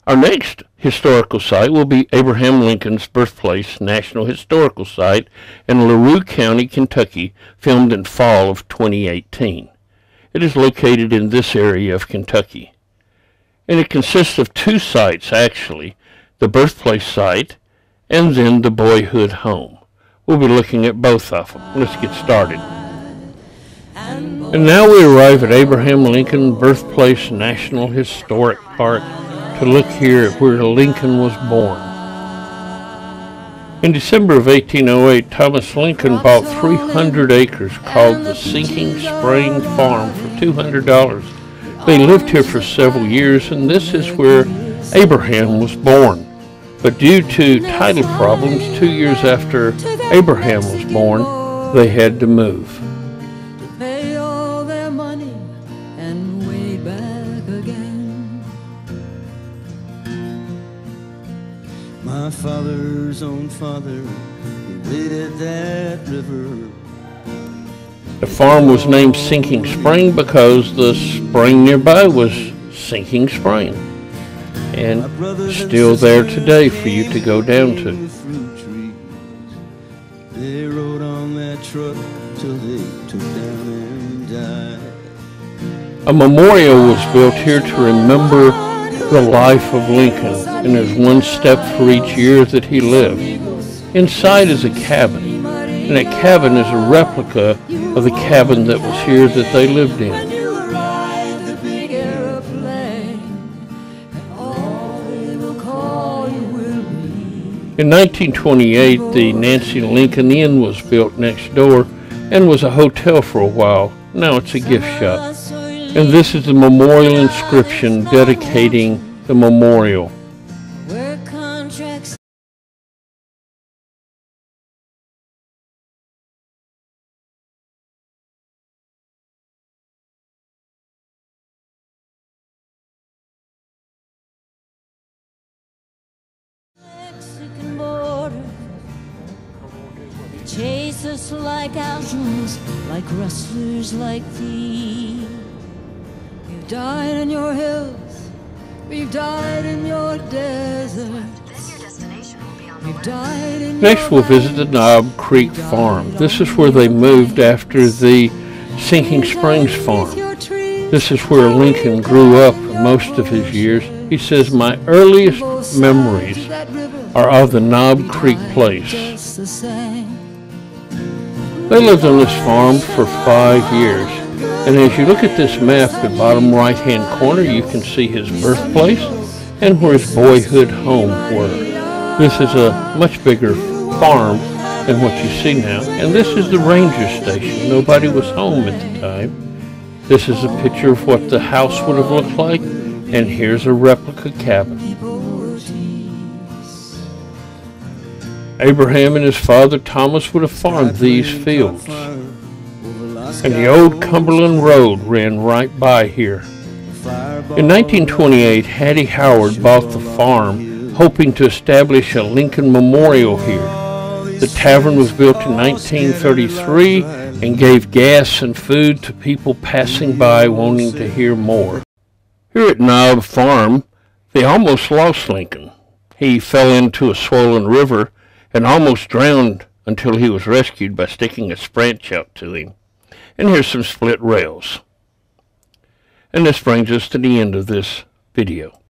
Our next historical site will be Abraham Lincoln's Birthplace National Historical Site in LaRue County, Kentucky, filmed in fall of 2018. It is located in this area of Kentucky. And it consists of two sites, actually, the birthplace site and then the boyhood home. We'll be looking at both of them. Let's get started. And now we arrive at Abraham Lincoln Birthplace National Historic Park to look here at where Lincoln was born. In December of 1808, Thomas Lincoln bought 300 acres called the Sinking Spring Farm for $200. They lived here for several years, and this is where Abraham was born. But due to title problems, 2 years after Abraham was born, they had to move. To pay all their money and way back again. My father's own father, he waded that river. The farm was named Sinking Spring because the spring nearby was Sinking Spring, and still there today for you to go down to. They rode on that truck till they took down and died. A memorial was built here to remember the life of Lincoln, and there's one step for each year that he lived. Inside is a cabin, and that cabin is a replica of the cabin that was here that they lived in. In 1928, the Nancy Lincoln Inn was built next door and was a hotel for a while. Now it's a gift shop. And this is the memorial inscription dedicating the memorial. Mexican border, they chase us like outlaws, like rustlers like thee. We've died in your hills, we've died in your deserts. We've died in Next we'll visit the Knob Creek Farm. This is where they moved after the Sinking Springs farm. This is where Lincoln grew up most of his years. He says, "My earliest memories are of the Knob Creek place." They lived on this farm for 5 years. And as you look at this map, the bottom right-hand corner, you can see his birthplace and where his boyhood home were. This is a much bigger farm than what you see now. And this is the ranger station. Nobody was home at the time. This is a picture of what the house would have looked like. And here's a replica cabin. Abraham and his father Thomas would have farmed these fields. And the old Cumberland Road ran right by here. In 1928, Hattie Howard bought the farm, hoping to establish a Lincoln Memorial here. The tavern was built in 1933 and gave gas and food to people passing by wanting to hear more. Here at Knob Farm, they almost lost Lincoln. He fell into a swollen river and almost drowned until he was rescued by sticking a branch out to him. And here's some split rails. And this brings us to the end of this video.